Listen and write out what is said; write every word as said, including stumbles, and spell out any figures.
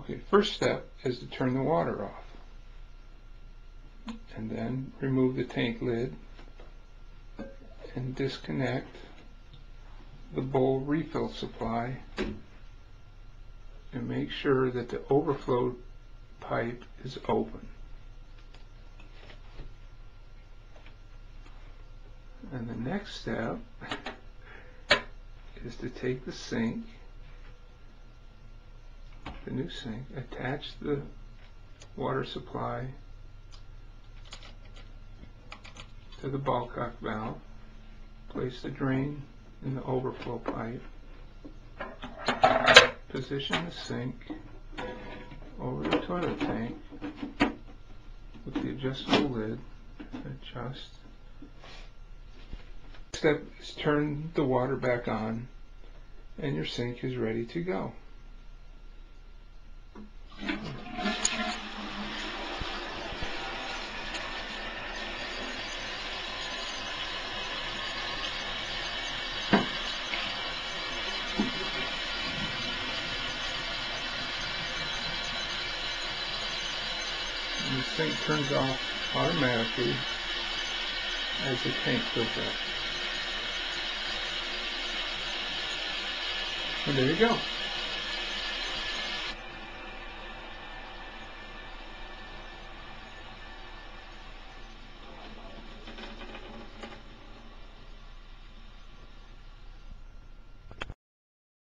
Okay, first step is to turn the water off. And then remove the tank lid and disconnect the bowl refill supply and make sure that the overflow pipe is open. And the next step is to take the sink, the new sink, attach the water supply to the ball cock valve, place the drain in the overflow pipe, position the sink over the toilet tank with the adjustable lid, adjust. Step is turn the water back on and your sink is ready to go. And the sink turns off automatically as the tank fills up. And there you go.